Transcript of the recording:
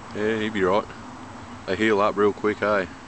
Yeah, he'd be right. They heal up real quick, eh?